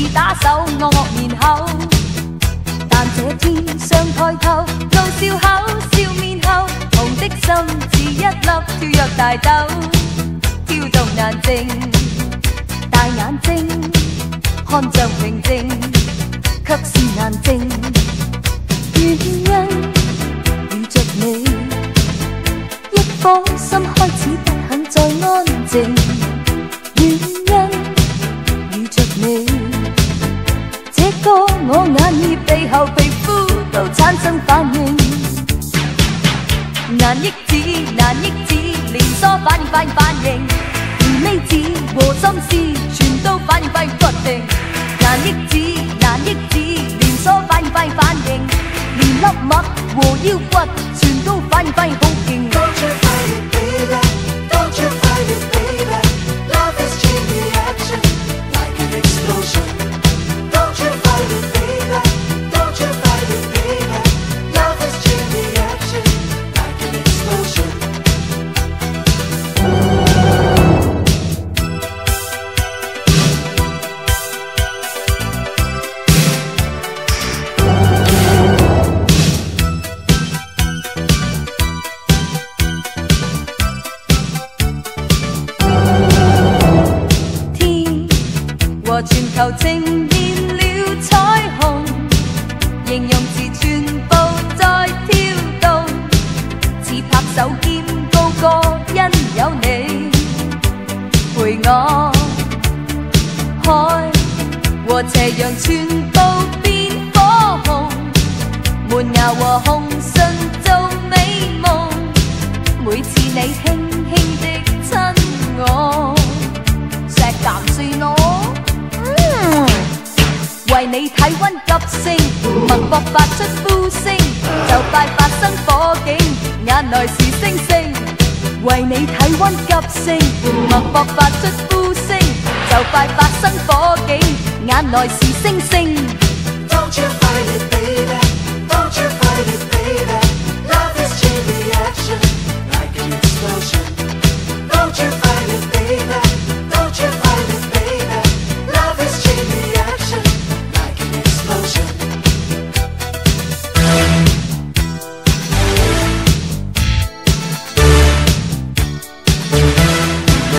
打手惡惡面口。但這天上抬頭，露笑口，笑面後，紅的心似一粒跳躍大豆，跳動眼睛，大眼睛看像平靜，卻是難靜。原因遇着你，一顆心開始不肯再安靜。原因遇着你，這個我眼耳鼻喉皮膚都產生反應，難抑制難抑制，連鎖反應反應反應，連尾子和心思全都反應反應不停，難抑制難抑制，連鎖反應反應反應，連粒脈和腰骨全都反應反應好勁。Don't you fight it, baby, don't you fight it, baby, love is chain reaction, like an explosion. Don't you fight it, baby, don't you fight it, baby, love is chain reaction, like an explosion. 和全球呈現了彩虹，形容詞全部在跳動，似拍手兼高歌，因有你陪我。海和斜陽全部變火紅，門牙和紅唇做美夢，每次你輕輕的親我，石岩算我。為你體溫急升，脈搏發出呼聲，就快發生火警，眼內是星星。為你體溫急升，脈搏發出呼聲，就快發生火警，眼內是星星。Don't you